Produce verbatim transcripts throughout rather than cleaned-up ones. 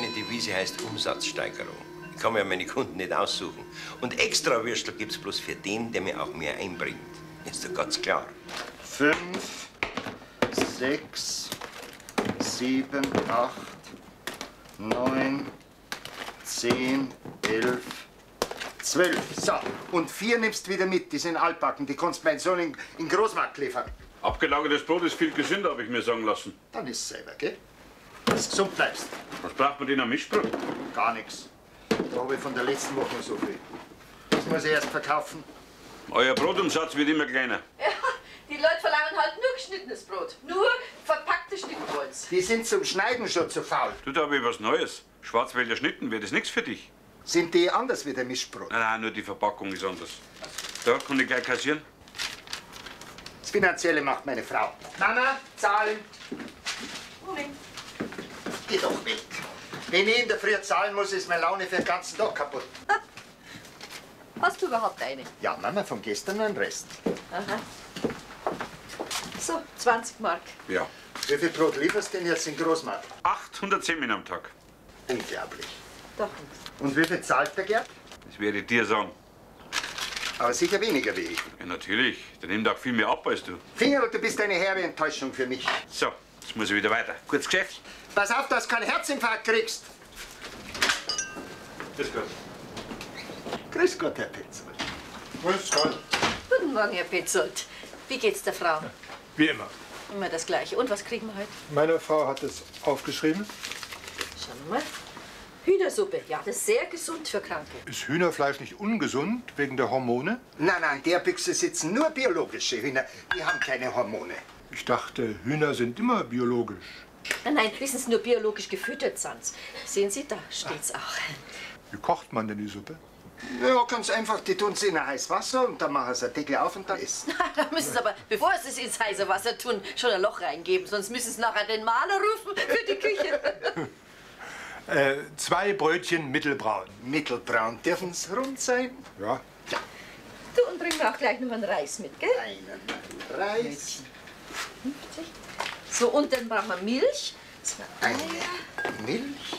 Meine Devise heißt Umsatzsteigerung. Ich kann mir meine Kunden nicht aussuchen. Und extra Würstel gibt's bloß für den, der mir auch mehr einbringt. Ist doch ganz klar. Fünf, sechs, sieben, acht, neun, zehn, elf, zwölf. So, und vier nimmst wieder mit, die sind altbacken. Die kannst meinen Sohn in, in Großmarkt liefern. Abgelagertes Brot ist viel gesünder, habe ich mir sagen lassen. Dann ist es selber, gell? Dass du gesund bleibst. Was braucht man denn am Mischbrot? Gar nichts. Da habe ich von der letzten Woche noch so viel. Das muss ich erst verkaufen. Euer Brotumsatz wird immer kleiner. Ja, die Leute verlangen halt nur geschnittenes Brot. Nur verpackte Schnittenholz. Die sind zum Schneiden schon zu faul. Du, da habe ich was Neues. Schwarzwälder Schnitten, wäre das nichts für dich? Sind die anders wie der Mischbrot? Nein, nein, nur die Verpackung ist anders. Da kann ich gleich kassieren. Das Finanzielle macht meine Frau. Mama, zahlen. Moment. Geh doch weg. Wenn ich in der Früh zahlen muss, ist meine Laune für den ganzen Tag kaputt. Hast du überhaupt eine? Ja, Mama, von gestern noch ein Rest. Aha. So, zwanzig Mark. Ja. Wie viel Brot lieferst du denn jetzt in Großmarkt? achthundert Semmeln am Tag. Unglaublich. Doch nichts. Und wie viel zahlt der Gerd? Das werde ich dir sagen. Aber sicher weniger wie ich. Ja, natürlich. Der nimmt auch viel mehr ab als du. Fingerl, du bist eine herbe Enttäuschung für mich. So, jetzt muss ich wieder weiter. Gutes Geschäft. Pass auf, dass du keinen Herzinfarkt kriegst. Grüß Gott. Grüß Gott, Herr Petzold. Grüß Gott. Guten Morgen, Herr Petzold. Wie geht's der Frau? Wie immer. Immer das Gleiche. Und was kriegen wir heute? Meine Frau hat es aufgeschrieben. Schauen wir mal. Hühnersuppe. Ja, das ist sehr gesund für Kranke. Ist Hühnerfleisch nicht ungesund wegen der Hormone? Nein, nein, der Büchse sitzen nur biologische Hühner. Die haben keine Hormone. Ich dachte, Hühner sind immer biologisch. Nein, nein, wissen Sie, nur biologisch gefüttert sind. Sehen Sie, da steht's auch. Wie kocht man denn die Suppe? Ja, ganz einfach. Die tun sie in heißes Wasser und dann machen sie einen Deckel auf und dann essen. Da müssen Sie aber, bevor Sie es ins heiße Wasser tun, schon ein Loch reingeben. Sonst müssen Sie nachher den Maler rufen für die Küche. Äh, zwei Brötchen mittelbraun. Mittelbraun. Dürfen es rund sein? Ja. Ja. Du, und bring mir auch gleich noch einen Reis mit, gell? Einen Reis. fünfzig. So, und dann brauchen wir Milch. Zwei Eine Eier. Milch.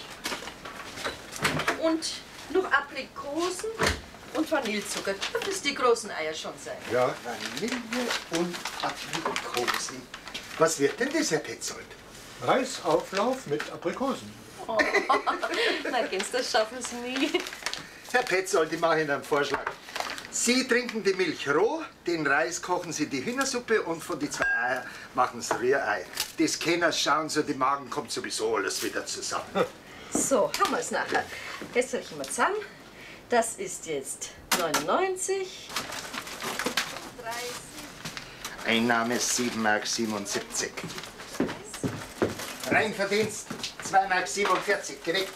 Und noch Aprikosen und Vanillezucker. Das müssen die großen Eier schon sein. Ja. Vanille und Aprikosen. Was wird denn das, Herr Petzold? Reisauflauf mit Aprikosen. Oh. Na, kennst du, das schaffen Sie nie. Herr Petzold, ich mache Ihnen einen Vorschlag. Sie trinken die Milch roh, den Reis kochen Sie die Hühnersuppe und von die zwei Eier machen Sie Rührei. Das kennen Sie, schauen Sie, die Magen kommt sowieso alles wieder zusammen. So, haben wir es nachher. Jetzt rechnen wir zusammen. Das ist jetzt neunundneunzig, dreißig. Einnahme sieben Mark siebenundsiebzig. Reinverdienst zwei Mark siebenundvierzig, direkt.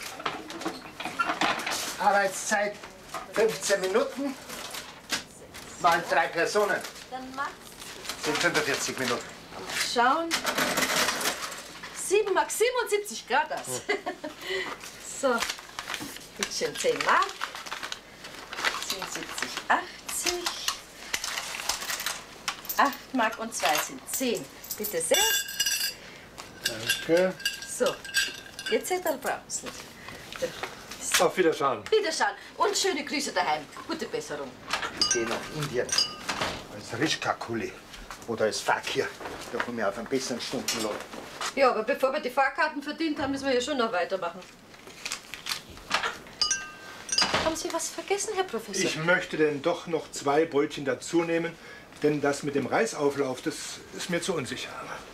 Arbeitszeit fünfzehn Minuten. Mal drei Personen. Dann macht's. Sind fünfundvierzig Minuten. Mal schauen. sieben Mark siebenundsiebzig Grad das. So, bitteschön zehn Mark. siebenundsiebzig, achtzig. acht Mark und zwei sind zehn. Bitte sehr. Danke. So, jetzt brauchen Sie nicht. So. Auf Wiederschauen. Wiederschauen und schöne Grüße daheim. Gute Besserung. Ich gehe nach Indien. Als Rischka-Kuli. Oder als Fakir. Da komme ich auf einen besseren Stundenlohn. Ja, aber bevor wir die Fahrkarten verdient haben, müssen wir ja schon noch weitermachen. Haben Sie was vergessen, Herr Professor? Ich möchte denn doch noch zwei Brötchen dazu nehmen, denn das mit dem Reisauflauf, das ist mir zu unsicher.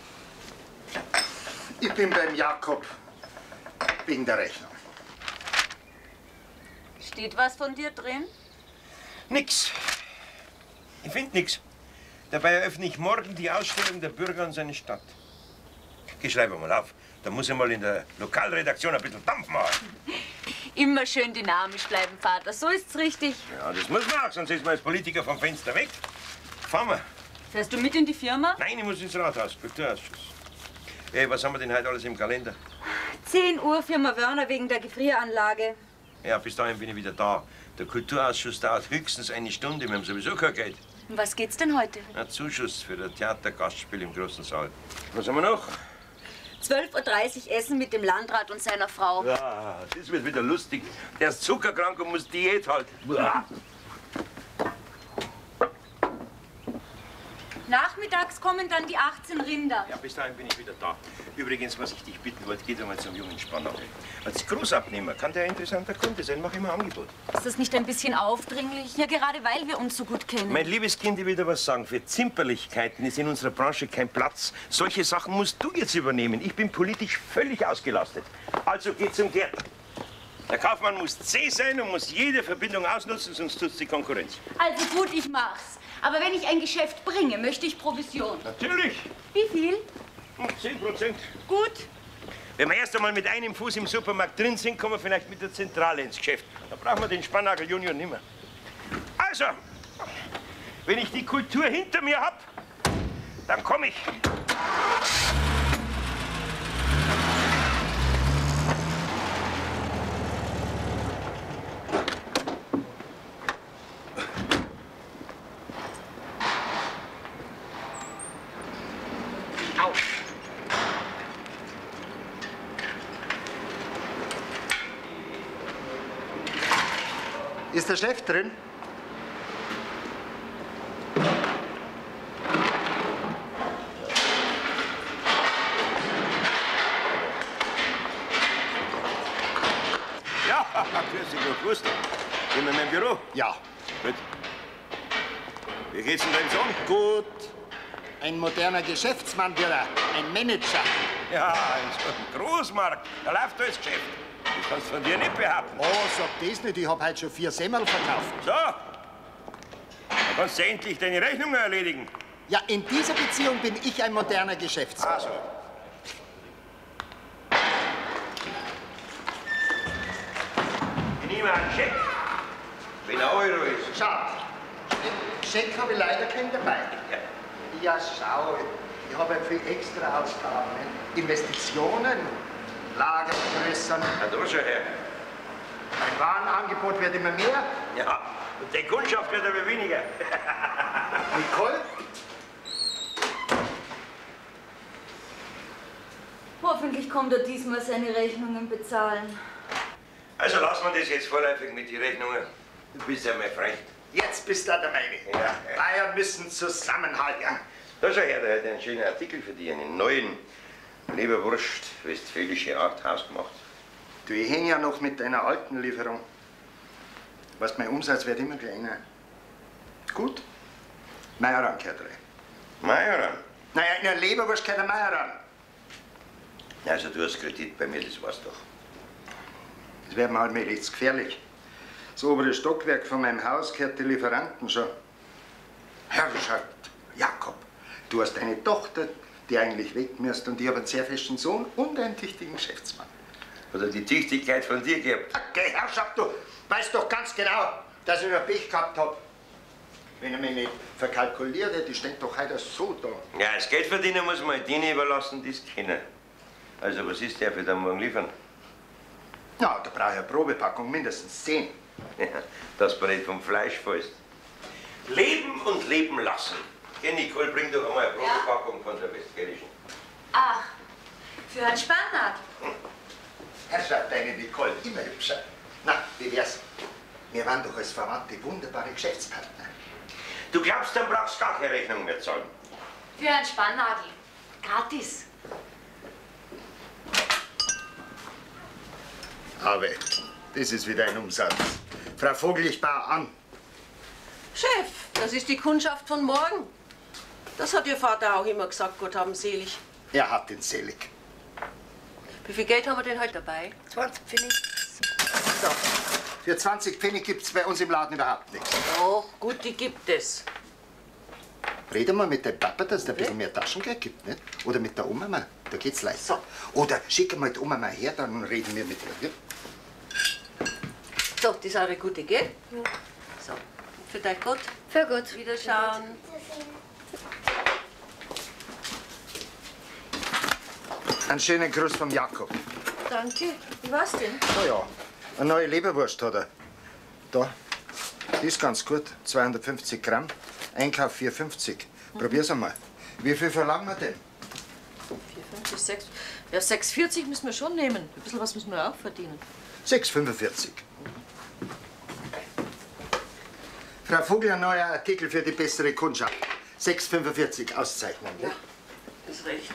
Ich bin beim Jakob wegen der Rechnung. Steht was von dir drin? Nix. Ich find nix. Dabei eröffne ich morgen die Ausstellung der Bürger und seine Stadt. Geh, schreib mal auf. Da muss ich mal in der Lokalredaktion ein bisschen Dampf machen. Immer schön dynamisch bleiben, Vater. So ist's richtig. Ja, das muss man auch, sonst ist man als Politiker vom Fenster weg. Fahren wir. Fährst du mit in die Firma? Nein, ich muss ins Rathaus, Kulturausschuss. Ey, was haben wir denn heute alles im Kalender? zehn Uhr Firma Wörner wegen der Gefrieranlage. Ja, bis dahin bin ich wieder da. Der Kulturausschuss dauert höchstens eine Stunde, wir haben sowieso kein Geld. Um was geht's denn heute? Ein Zuschuss für das Theatergastspiel im großen Saal. Was haben wir noch? zwölf Uhr dreißig Essen mit dem Landrat und seiner Frau. Ja, das wird wieder lustig. Der ist zuckerkrank und muss Diät halten. Uah. Nachmittags kommen dann die achtzehn Rinder. Ja, bis dahin bin ich wieder da. Übrigens, was ich dich bitten wollte, geht einmal zum jungen Spannagel. Als Großabnehmer kann der ein interessanter Kunde sein. Mach immer Angebot. Ist das nicht ein bisschen aufdringlich? Ja, gerade weil wir uns so gut kennen. Mein liebes Kind, ich will dir was sagen. Für Zimperlichkeiten ist in unserer Branche kein Platz. Solche Sachen musst du jetzt übernehmen. Ich bin politisch völlig ausgelastet. Also geh zum Gärtner. Der Kaufmann muss zäh sein und muss jede Verbindung ausnutzen, sonst tut's die Konkurrenz. Also gut, ich mach's. Aber wenn ich ein Geschäft bringe, möchte ich Provision. Natürlich. Wie viel? zehn Prozent. Gut. Wenn wir erst einmal mit einem Fuß im Supermarkt drin sind, kommen wir vielleicht mit der Zentrale ins Geschäft. Da brauchen wir den Spannagel Junior nicht mehr. Also, wenn ich die Kultur hinter mir hab, dann komme ich. Ist der Chef drin? Ja, grüß dich, gut gewusst. Sind wir in meinem Büro? Ja. Gut. Wie geht's denn deinem Sohn? Gut. Ein moderner Geschäftsmann wird er. Ein Manager. Ja, in so einem Großmarkt. Da läuft alles Geschäft. Das kannst du von dir nicht behaupten. Oh, sag das nicht. Ich hab heute schon vier Semmel verkauft. So. Dann kannst du endlich deine Rechnungen erledigen. Ja, in dieser Beziehung bin ich ein moderner Geschäftsmann. Also. Ich nehme einen Scheck. Wenn ein Euro ist. Schau, Scheck habe ich leider keinen dabei. Ja, schau, ich habe ja viel extra Ausgaben. Ne? Investitionen, Lager vergrößern. Na, da schon her. Mein Warenangebot wird immer mehr. Ja, und die Kundschaft wird aber weniger. Nicole? Hoffentlich kommt er diesmal seine Rechnungen bezahlen. Also lassen wir das jetzt vorläufig mit den Rechnungen. Du bist ja mein Freund. Jetzt bist du der meine. Ja. Bayern müssen zusammenhalten. Da schau her, der hat einen schönen Artikel für dich, einen neuen Leberwurst, westfälische Art, hausgemacht. Du, ich hänge ja noch mit deiner alten Lieferung. Weißt, mein Umsatz wird immer kleiner. Gut? Meieran gehört rein. Meieran? Naja, in der Leberwurst gehört der Meieran. Also du hast Kredit bei mir, das weißt du doch. Das wäre mir halt mir jetzt gefährlich. Das obere Stockwerk von meinem Haus gehört die Lieferanten schon. Herrschaft, Jakob, du hast eine Tochter, die eigentlich weg müsste, und ich habe einen sehr festen Sohn und einen tüchtigen Geschäftsmann. Oder die Tüchtigkeit von dir gehabt. Okay, Herrschaft, du weißt doch ganz genau, dass ich nur Pech gehabt habe. Wenn er mich nicht verkalkuliert hätte, steht doch heute so da. Ja, das Geld verdienen muss man denen überlassen, die es kennen. Also was ist der für den morgen liefern? Ja, da brauche ich eine Probepackung, mindestens zehn. Ja, dass du nicht vom Fleisch fällst. Leben und leben lassen. Geh, Nicole, bring doch einmal eine Probepackung von der Westfälischen. Ach, für Herrn Spannagel. Herrschaft, deine Nicole, immer hübscher. Na, wie wär's? Wir waren doch als Verwandte wunderbare Geschäftspartner. Du glaubst, dann brauchst du gar keine Rechnung mehr zahlen. Für Herrn Spannagel. Gratis. Aber das ist wieder ein Umsatz. Frau Vogel, ich baue an. Chef, das ist die Kundschaft von morgen. Das hat Ihr Vater auch immer gesagt, Gott haben selig. Er hat den selig. Wie viel Geld haben wir denn heute dabei? zwanzig Pfennig. So, für zwanzig Pfennig gibt's bei uns im Laden überhaupt nichts. Oh, gut, die gibt es. Rede mal mit dem Papa, dass es ein bisschen mehr Taschengeld gibt, nicht? Oder mit der Oma mal, da geht's leichter. Oder schick mal die Oma mal her, dann reden wir mit ihr. Ja? So, das ist eine gute, gell? Ja. So, für dein Gott. Für gut. Wiederschauen. Einen schönen Gruß vom Jakob. Danke. Wie war's denn? Oh ja, eine neue Leberwurst hat er. Da, die ist ganz gut, zweihundertfünfzig Gramm. Einkauf vier fünfzig. Probier's einmal. Wie viel verlangen wir denn? vier, fünf, sechs. Ja, sechs vierzig müssen wir schon nehmen. Ein bisschen was müssen wir auch verdienen. sechs fünfundvierzig. Frau Vogel, ein neuer Artikel für die bessere Kundschaft. sechs fünfundvierzig, Auszeichnung. Ja, ist recht.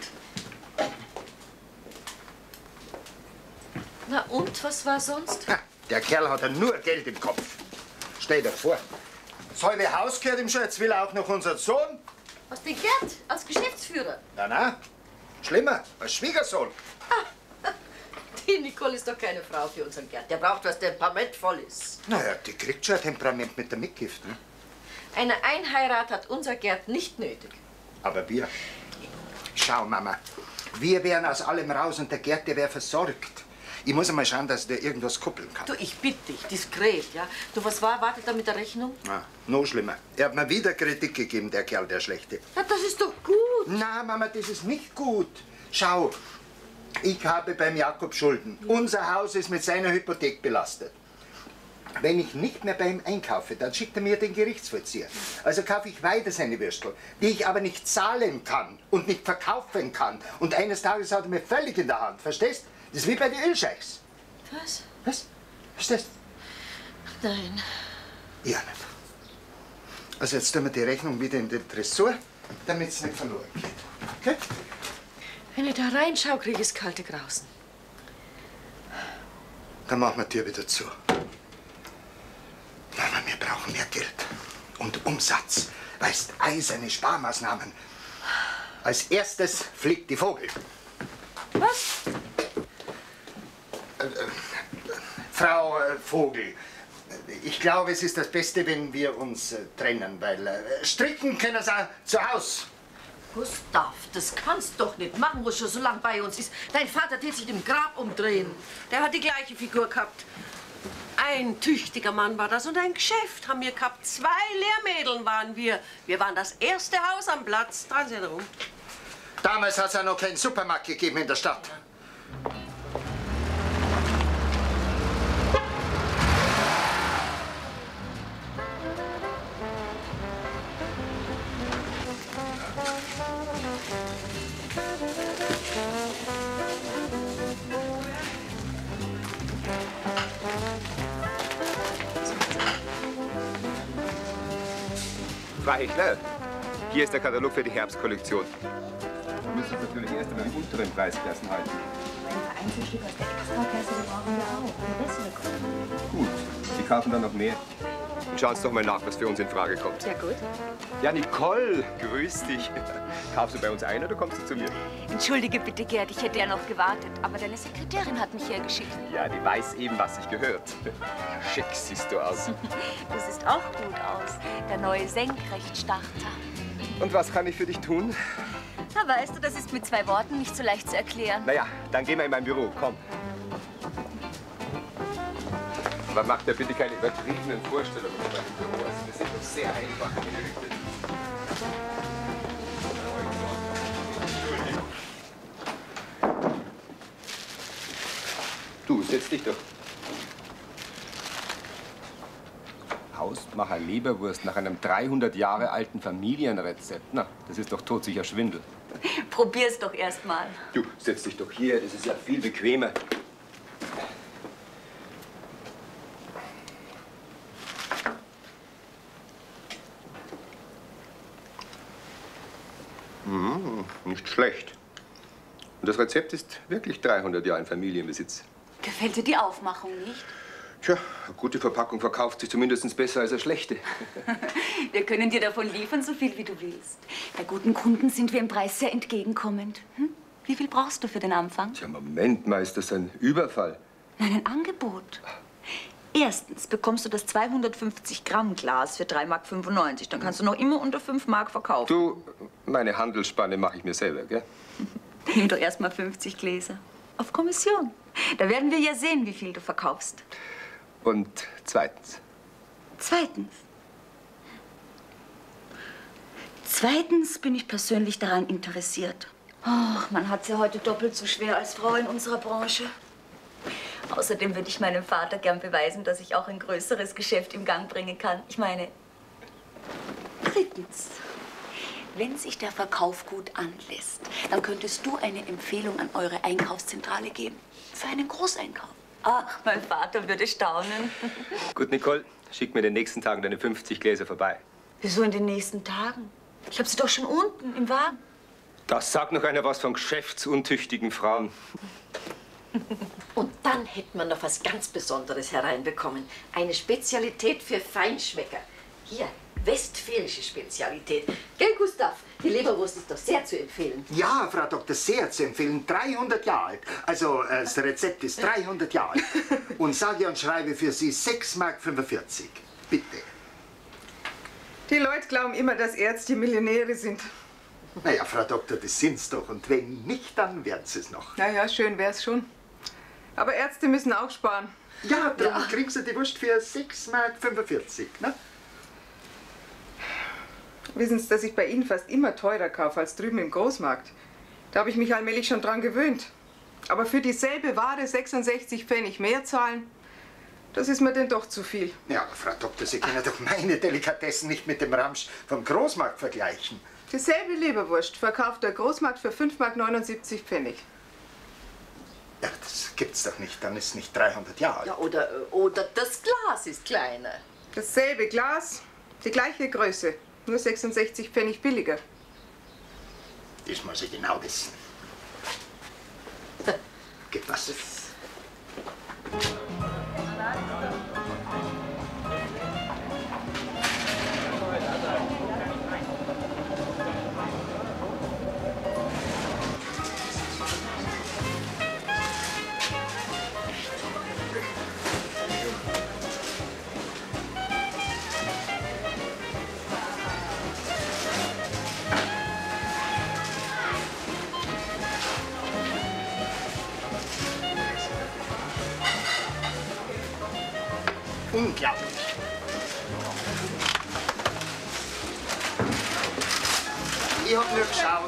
Na und, was war sonst? Ha, der Kerl hat ja nur Geld im Kopf. Stell dir vor, das halbe Haus gehört ihm schon, jetzt will er auch noch unseren Sohn. Was, den Gerd als Geschäftsführer? Na, na, schlimmer, als Schwiegersohn. Die Nicole ist doch keine Frau für unseren Gerd. Der braucht was temperamentvoll ist. Naja, die kriegt schon ein Temperament mit der Mitgift. Ne? Eine Einheirat hat unser Gerd nicht nötig. Aber wir, schau Mama, wir wären aus allem raus und der Gerd, der wäre versorgt. Ich muss einmal schauen, dass der irgendwas kuppeln kann. Du, ich bitte dich, diskret, ja? Du, was war, wartet da mit der Rechnung? Ah, noch schlimmer. Er hat mir wieder Kritik gegeben, der Kerl, der Schlechte. Ja, das ist doch gut. Na, Mama, das ist nicht gut. Schau, ich habe beim Jakob Schulden. Unser Haus ist mit seiner Hypothek belastet. Wenn ich nicht mehr bei ihm einkaufe, dann schickt er mir den Gerichtsvollzieher. Also kaufe ich weiter seine Würstel, die ich aber nicht zahlen kann und nicht verkaufen kann. Und eines Tages hat er mir völlig in der Hand, verstehst? Das ist wie bei den Ölscheichs. Was? Was? Verstehst? Nein. Ja, nicht. Also jetzt tun wir die Rechnung wieder in den Tresor, damit es nicht verloren geht. Okay? Wenn ich da reinschaue, kriege ich das kalte Grausen. Dann machen wir die Tür wieder zu. Mama, wir brauchen mehr Geld. Und Umsatz. Weißt, eiserne Sparmaßnahmen. Als erstes fliegt die Vogel. Was? Äh, äh, Frau äh, Vogel, ich glaube, es ist das Beste, wenn wir uns äh, trennen, weil äh, stricken können Sie auch zu Hause. Gustav, das kannst du doch nicht machen, wo schon so lange bei uns ist. Dein Vater wird sich im Grab umdrehen. Der hat die gleiche Figur gehabt. Ein tüchtiger Mann war das und ein Geschäft haben wir gehabt. Zwei Lehrmädeln waren wir. Wir waren das erste Haus am Platz. Drehen Sie herum. Damals hat es ja noch keinen Supermarkt gegeben in der Stadt. Frau Hechler, hier ist der Katalog für die Herbstkollektion. Wir müssen uns natürlich erst einmal im unteren Preisklassen halten. Ein Einzelstück aus der Extraklasse, die brauchen wir auch. Eine bessere Qualität. Gut, Sie kaufen dann noch mehr. Und schauen Sie doch mal nach, was für uns in Frage kommt. Ja, gut. Ja, Nicole, grüß dich. Kaufst du bei uns ein oder kommst du zu mir? Entschuldige bitte, Gerd, ich hätte ja noch gewartet. Aber deine Sekretärin hat mich hergeschickt. Ja, die weiß eben, was sich gehört. Schick siehst du aus. Du siehst auch gut aus. Der neue Senkrechtstarter. Und was kann ich für dich tun? Na, weißt du, das ist mit zwei Worten nicht so leicht zu erklären. Naja, dann gehen wir in mein Büro, komm. Aber mach dir bitte keine übertriebenen Vorstellungen von meinem Büro. Also, wir sind doch sehr einfach eingerichtet. Du, setz dich doch. Hausmacher Leberwurst nach einem dreihundert Jahre alten Familienrezept. Na, das ist doch todsicher Schwindel. Probier's doch erst mal. Du, setz dich doch hier, das ist ja viel bequemer. Mhm, nicht schlecht. Und das Rezept ist wirklich dreihundert Jahre in Familienbesitz. Gefällt dir die Aufmachung nicht? Tja, eine gute Verpackung verkauft sich zumindest besser als eine schlechte. Wir können dir davon liefern, so viel wie du willst. Bei guten Kunden sind wir im Preis sehr entgegenkommend. Hm? Wie viel brauchst du für den Anfang? Tja, Moment mal, ist das ein Überfall? Nein, ein Angebot. Erstens bekommst du das zweihundertfünfzig Gramm Glas für drei Mark fünfundneunzig. Dann kannst du noch immer unter fünf Mark verkaufen. Du, meine Handelsspanne mache ich mir selber, gell? Nimm doch erst mal fünfzig Gläser. Auf Kommission. Da werden wir ja sehen, wie viel du verkaufst. Und zweitens? Zweitens. Zweitens bin ich persönlich daran interessiert. Ach, man hat's ja heute doppelt so schwer als Frau in unserer Branche. Außerdem würde ich meinem Vater gern beweisen, dass ich auch ein größeres Geschäft im Gang bringen kann. Ich meine, drittens. Wenn sich der Verkauf gut anlässt, dann könntest du eine Empfehlung an eure Einkaufszentrale geben. Für einen Großeinkauf. Ach, mein Vater würde staunen. Gut, Nicole, schick mir in den nächsten Tagen deine fünfzig Gläser vorbei. Wieso in den nächsten Tagen? Ich habe sie doch schon unten im Wagen. Das sagt noch einer was von geschäftsuntüchtigen Frauen. Und dann hätten wir noch was ganz Besonderes hereinbekommen. Eine Spezialität für Feinschmecker. Hier, westfälische Spezialität. Gell, Gustav? Die Leberwurst ist doch sehr zu empfehlen. Ja, Frau Doktor, sehr zu empfehlen. dreihundert Jahre alt. Also, äh, das Rezept ist dreihundert Jahre alt. Und sage und schreibe für Sie sechs Mark fünfundvierzig. Bitte. Die Leute glauben immer, dass Ärzte Millionäre sind. Naja, Frau Doktor, das sind's doch. Und wenn nicht, dann werden Sie es noch. Na ja, schön wär's schon. Aber Ärzte müssen auch sparen. Ja, dann ja. kriegen Sie die Wurst für sechs Mark fünfundvierzig, ne? Wissen Sie, dass ich bei Ihnen fast immer teurer kaufe als drüben im Großmarkt? Da habe ich mich allmählich schon dran gewöhnt. Aber für dieselbe Ware sechsundsechzig Pfennig mehr zahlen, das ist mir denn doch zu viel. Ja, aber Frau Doktor, Sie können doch meine Delikatessen nicht mit dem Ramsch vom Großmarkt vergleichen. Dieselbe Leberwurst verkauft der Großmarkt für fünf Mark neunundsiebzig Pfennig. Ja, das gibt's doch nicht, dann ist nicht dreihundert Jahre alt. Ja, oder, oder das Glas ist kleiner. Dasselbe Glas, die gleiche Größe, nur sechsundsechzig Pfennig billiger. Das muss ich genau wissen. Gib was. Unglaublich. Ich hab nur geschaut.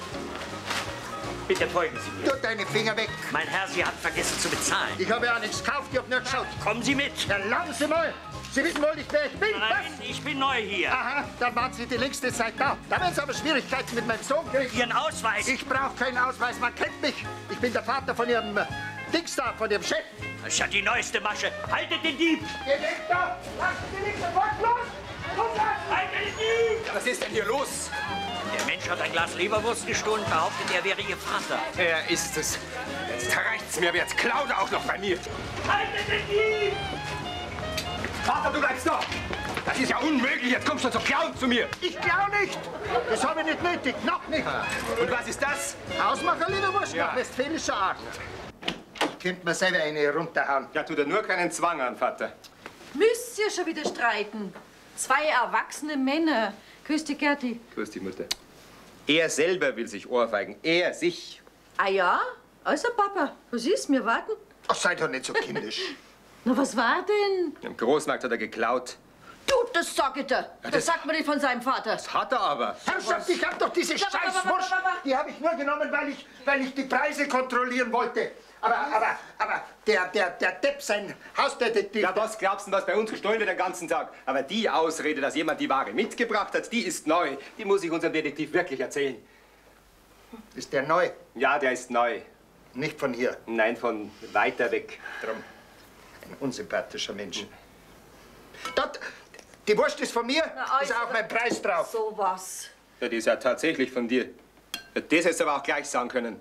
Bitte folgen Sie mir. Tu deine Finger weg. Mein Herr, Sie haben vergessen zu bezahlen. Ich habe ja nichts gekauft, ich hab nur geschaut. Kommen Sie mit. Ja, lassen Sie mal. Sie wissen wohl nicht, wer ich bin. Nein, Was? ich bin neu hier. Aha, dann waren Sie die längste Zeit da. Da werden Sie aber Schwierigkeiten mit meinem Sohn kriegen. Ihren Ausweis. Ich brauche keinen Ausweis, man kennt mich. Ich bin der Vater von Ihrem äh, Dings da, von Ihrem Chef. Das ist ja die neueste Masche. Haltet den Dieb! Geh weg da! Lassen Sie nicht sofort los! Haltet den Dieb! Was ist denn hier los? Der Mensch hat ein Glas Leberwurst gestohlen, behauptet, er wäre Ihr Vater. Er ist es. Jetzt reicht's mir, aber jetzt klaut er auch noch bei mir. Haltet den Dieb! Vater, du bleibst da! Das ist ja unmöglich, jetzt kommst du zum Klauen zu mir. Ich klau nicht! Das habe ich nicht nötig, noch nicht. Und was ist das? Hausmacher Leberwurst Ja. nach westfälischer Art. Ich könnte mir selber eine runterhauen. Ja, tu dir nur keinen Zwang an, Vater. Müsst ihr schon wieder streiten? Zwei erwachsene Männer. Grüß dich, Gerti. Grüß dich, Mutter. Er selber will sich ohrfeigen. Er sich. Ah ja? Also, Papa, was ist? Wir warten. Ach, sei doch nicht so kindisch. Na, was war denn? Im Großmarkt hat er geklaut. Du, das sag ich dir. das- Das sagt man nicht von seinem Vater. Das hat er aber. Herrschaft, ich hab doch diese Ja, aber, aber, Scheißwurst. aber, aber. Die habe ich nur genommen, weil ich, weil ich die Preise kontrollieren wollte. Aber, aber, aber der, der, der Depp, sein Hausdetektiv. Ja, was glaubst du, was bei uns gestohlen wird den ganzen Tag? Aber die Ausrede, dass jemand die Ware mitgebracht hat, die ist neu. Die muss ich unserem Detektiv wirklich erzählen. Ist der neu? Ja, der ist neu. Nicht von hier. Nein, von weiter weg. Drum. Ein unsympathischer Mensch. Dort, die Wurst ist von mir, Na, ist auch mein Preis drauf. So was. Ja, die ist ja tatsächlich von dir. Ja, das hättest du aber auch gleich sagen können.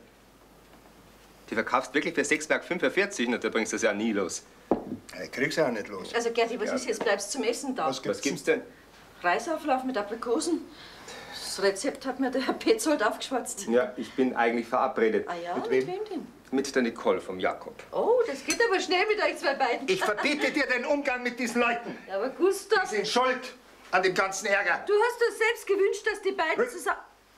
Die verkaufst wirklich für sechs Mark fünfundvierzig und da bringst du es ja nie los. Ich krieg's ja auch nicht los. Also, Gerti, was ist jetzt? Bleibst zum Essen da? Was Was gibt's denn? Reisauflauf mit Aprikosen. Das Rezept hat mir der Herr Petzold aufgeschwatzt. Ja, ich bin eigentlich verabredet. Ah ja, Mit mit, wem? wem denn? Mit der Nicole vom Jakob. Oh, das geht aber schnell mit euch zwei beiden. Ich verbiete dir den Umgang mit diesen Leuten. Ja, aber Gustav, Sie sind schuld an dem ganzen Ärger. du hast doch selbst gewünscht, dass die beiden zusammen...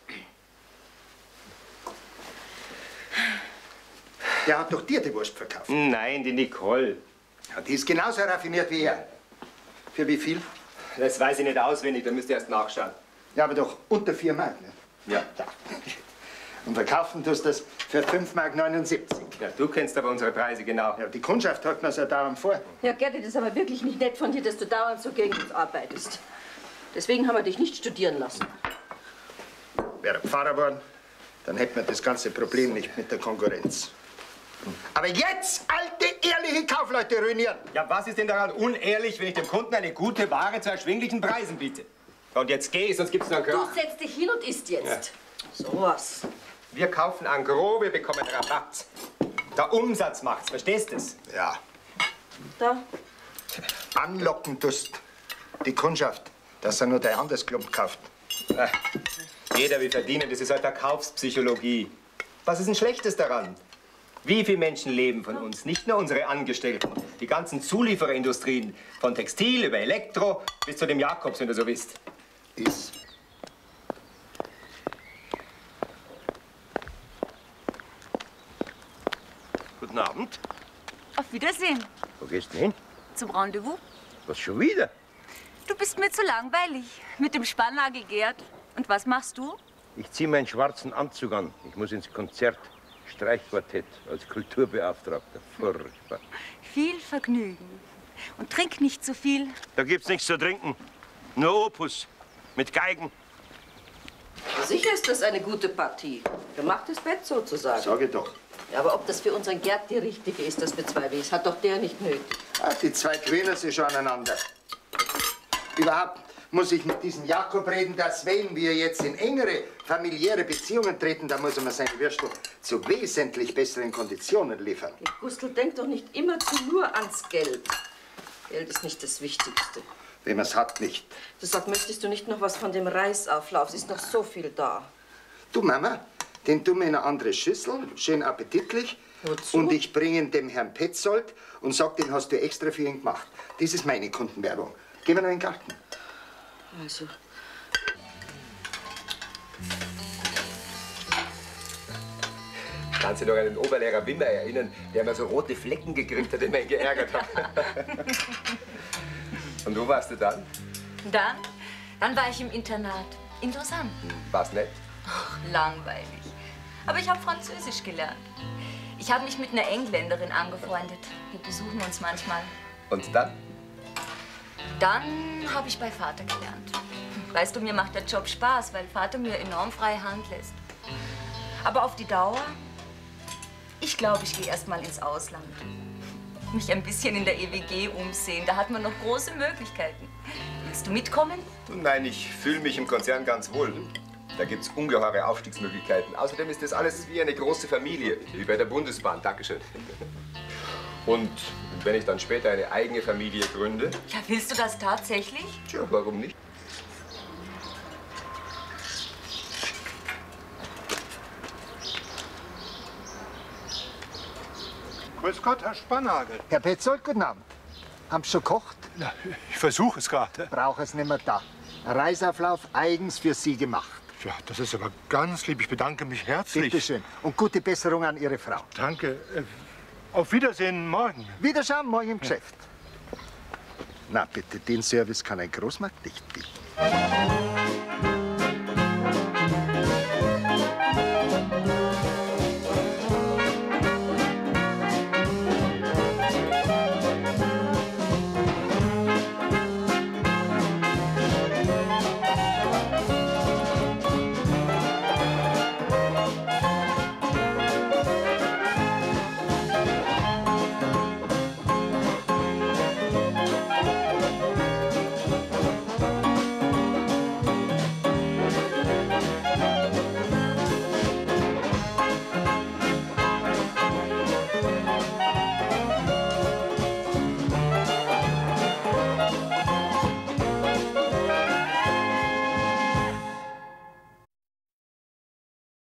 Der hat doch dir die Wurst verkauft. Nein, die Nicole. Ja, die ist genauso raffiniert wie er. Für wie viel? Das weiß ich nicht auswendig, da müsst ihr erst nachschauen. Ja, aber doch unter vier Mark. Ne? Ja. Ja. Und verkaufen tust du das für fünf Mark neunundsiebzig. Ja, du kennst aber unsere Preise genau. Ja, die Kundschaft hat mir ja dauernd vor. Ja, Gerti, das ist aber wirklich nicht nett von dir, dass du dauernd so gegen uns arbeitest. Deswegen haben wir dich nicht studieren lassen. wäre Pfarrer geworden, dann hätten wir das ganze Problem nicht mit der Konkurrenz. Aber jetzt alte, ehrliche Kaufleute ruinieren. Ja, was ist denn daran unehrlich, wenn ich dem Kunden eine gute Ware zu erschwinglichen Preisen biete? Und jetzt geh, sonst gibt's noch einen Krach. Du setzt dich hin und isst jetzt. Ja. So was. Wir kaufen en gros, wir bekommen Rabatt. Der Umsatz macht's, verstehst du es? Ja. Da. Anlocken tust die Kundschaft, dass er nur der anderes Klump kauft. Ach, jeder will verdienen, das ist halt Verkaufspsychologie. Was ist denn Schlechtes daran? Wie viele Menschen leben von uns? Nicht nur unsere Angestellten. Die ganzen Zuliefererindustrien, von Textil über Elektro bis zu dem Jakobs, wenn du so willst. Ist. Guten Abend. Auf Wiedersehen. Wo gehst du hin? Zum Rendezvous. Was, schon wieder? Du bist mir zu langweilig. Mit dem Spannagel Gerd. Und was machst du? Ich ziehe meinen schwarzen Anzug an. Ich muss ins Konzert. Streichquartett als Kulturbeauftragter. Furchtbar. Viel Vergnügen. Und trink nicht zu viel. Da gibt's nichts zu trinken. Nur Opus. Mit Geigen. Sicher ist das eine gute Partie. Gemachtes Bett sozusagen. Sage doch. Ja, aber ob das für unseren Gerd die richtige ist, das bezweifle ich. Hat doch der nicht nötig. Ah, die zwei quälen sich schon aneinander. Überhaupt muss ich mit diesem Jakob reden, dass wenn wir jetzt in engere familiäre Beziehungen treten, dann muss er mir seine Würstel zu wesentlich besseren Konditionen liefern. Gustl, denk doch nicht immerzu nur ans Geld. Geld ist nicht das Wichtigste. Wenn man es hat, nicht. Du sag, möchtest du nicht noch was von dem Reisauflauf? Es ist noch so viel da. Du, Mama, den tun wir in eine andere Schüssel, schön appetitlich. Wozu? Und ich bringe ihn dem Herrn Petzold und sag, den hast du extra für ihn gemacht. Das ist meine Kundenwerbung. Gehen wir noch in den Garten. Also. Kannst du dich noch an den Oberlehrer Wimmer erinnern, der mir so rote Flecken gekriegt hat, den man ihn geärgert hat? Und wo warst du dann? Dann? Dann war ich im Internat. Interessant. War's nett? Ach, langweilig. Aber ich habe Französisch gelernt. Ich habe mich mit einer Engländerin angefreundet. Wir besuchen uns manchmal. Und dann? Dann habe ich bei Vater gelernt. Weißt du, mir macht der Job Spaß, weil Vater mir enorm freie Hand lässt. Aber auf die Dauer, ich glaube, ich gehe erst mal ins Ausland. Mich ein bisschen in der E W G umsehen. Da hat man noch große Möglichkeiten. Willst du mitkommen? Nein, ich fühle mich im Konzern ganz wohl. Da gibt's ungeheure Aufstiegsmöglichkeiten. Außerdem ist das alles wie eine große Familie, wie bei der Bundesbahn. Dankeschön. Und wenn ich dann später eine eigene Familie gründe? Ja, willst du das tatsächlich? Tja, warum nicht? Grüß Gott, Herr Spannagel. Herr Petzold, guten Abend. Haben Sie schon gekocht? Na, ich versuche es gerade. Brauche es nicht mehr da. Ein Reisauflauf eigens für Sie gemacht. Ja, das ist aber ganz lieb. Ich bedanke mich herzlich. Bitte schön. Und gute Besserung an Ihre Frau. Danke. Äh, Auf Wiedersehen morgen. Wiederschauen morgen im Geschäft. Na bitte, den Service kann ein Großmarkt nicht bieten.